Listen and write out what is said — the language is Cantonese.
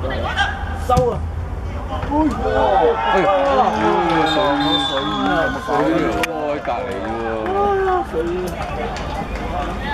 收啊！ 哎，水喎，喺隔離喎。 水。